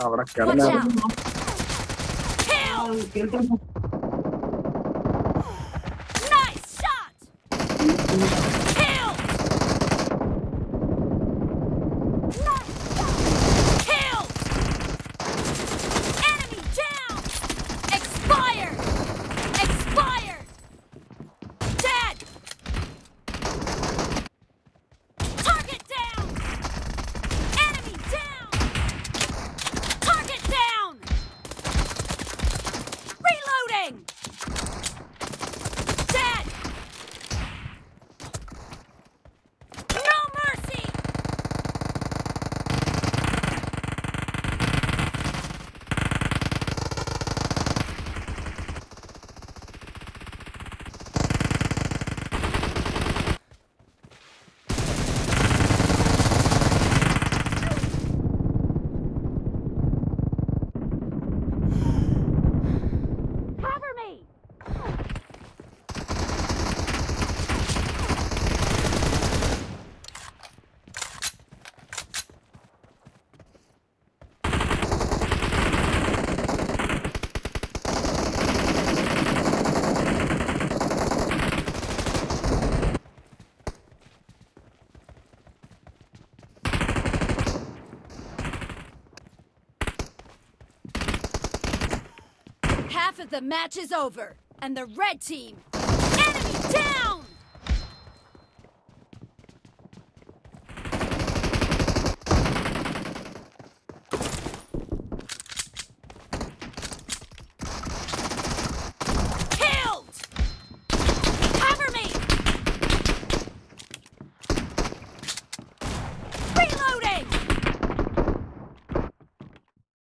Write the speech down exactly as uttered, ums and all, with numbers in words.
അവിടെ Watch കിടന്നു. out! Kill! Nice shot! Kill! Nice shot! Kill! Enemy down! Expired! Expired! Dead! Target down! Enemy down! Target down! Reloading! Dead! No mercy! Cover me! Half of the match is over, and the red team, enemy down!